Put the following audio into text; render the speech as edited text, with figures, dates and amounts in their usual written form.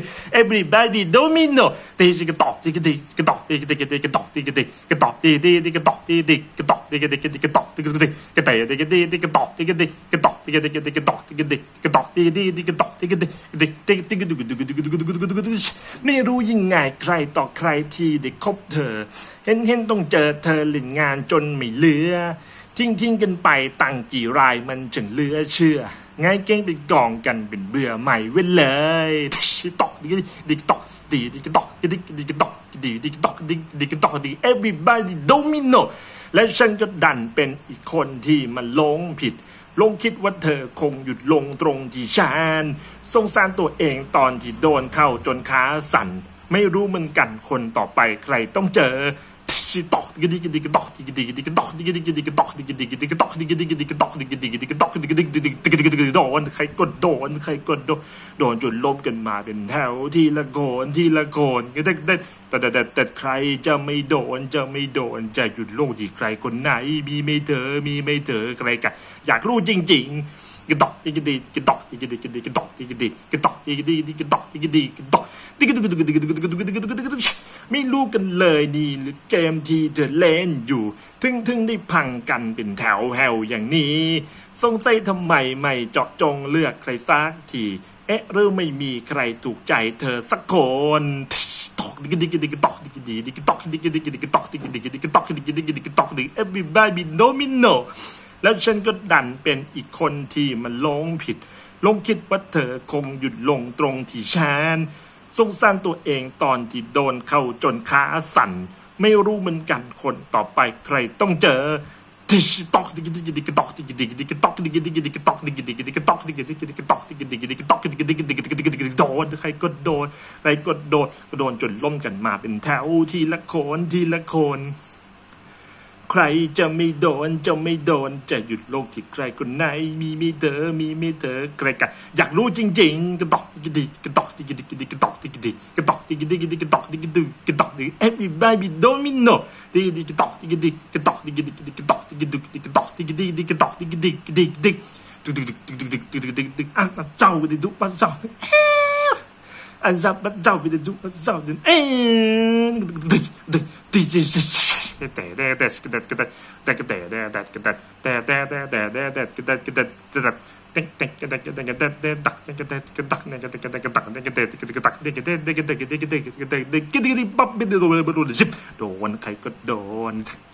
everybody domino ตีกระตอกตีกระดิกระตอกตีกระดิกระตอกตีกระดิกระตอกตีกระตอกตีกระตอกตีกระดิกระตอกตีกระดิกระเตะตีกระดิกระตอกตีกระดิกระตอกตีกระดิกระตอกตีกระดิกระตอกตีกระตอกตีกระดิกไม่รู้ยังไงใครต่อใครที่ได้คบเธอเห็นต้องเจอเธอเล่นงานจนไม่เหลือทิ้งกันไปตั้งกี่รายมันจึงเหลือเชื่อไงเก่งไปกองกันเป็นเบื่อใหม่เว้นเลยตอกดิตอกดีตอกดิตอกดีตอกตอกดี everybody domino และฉันก็ดันเป็นอีกคนที่มันหลงผิดลงคิดว่าเธอคงหยุดลงตรงที่ฉันสงสารตัวเองตอนที่โดนเข้าจนขาสั่นไม่รู้เหมือนกันคนต่อไปใครต้องเจอตอกดิตอกตอกตอกตอกโดนใครกดโดนจนล้มกันมาเป็นแถวทีละโคนแต่ใครจะไม่โดนจะหยุดลงที่ใครคนไหนมีไม่เธอใครกันอยากรู้จริงๆกระตอกไม่รู้กันเลยนี่หรือเกมที่เธอเล่นอยู่ถึงได้พังกันเป็นแถวแถวอย่างนี้สงสัยทำไมไม่เจาะจงเลือกใครสักทีหรือไม่มีใครถูกใจเธอสักคนeverybody domino แล้วฉันก็ดันเป็นอีกคนที่มันหลงผิดลงคิดว่าเธอคงหยุดลงตรงที่ฉันสงสารตัวเองตอนที่โดนเข้าจนขาสั่นไม่รู้เหมือนกันคนต่อไปใครต้องเจอตอกโดนใครก็โดนจนล้มกันมาเป็นแถวทีละคนใครจะไม่โดนจะหยุดโลกที่ใครคนไหนมีไม่เธอใครกันอยากรู้จริงๆกระตอกeverybody domino ตีกระตอกเจ้าไปดูปัสสาวอันจับเจ้าไปดูปัสสาวโดนใครก็โดน